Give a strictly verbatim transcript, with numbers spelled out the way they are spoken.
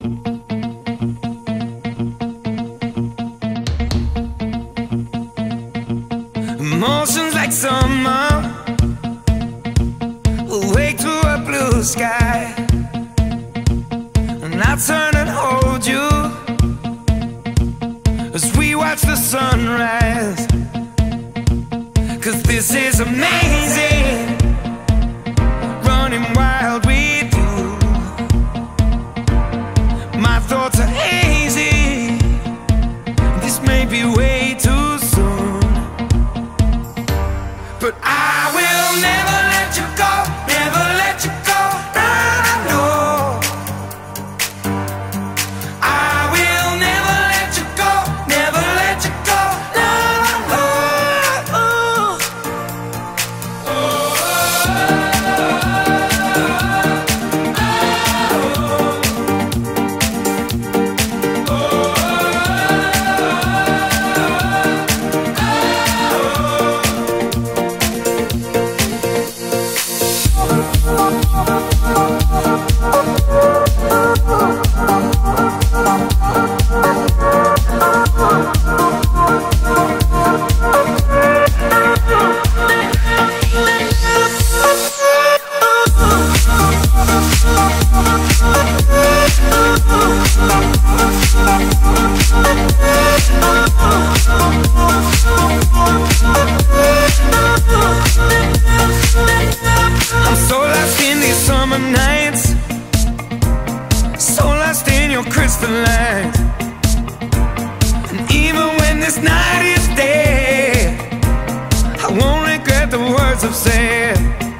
Emotions like summer, awake to a blue sky, and I'll turn and hold you as we watch the sunrise. 'Cause this is amazing, running wild with you. My thoughts are hazy, this may be way too soon, but I will never let you go, never let you go. I know I will never let you go, never let you go. No, no, no. I'm so lost in these summer nights, so lost in your crystal light. And even when this night is dead, I won't regret the words I've said.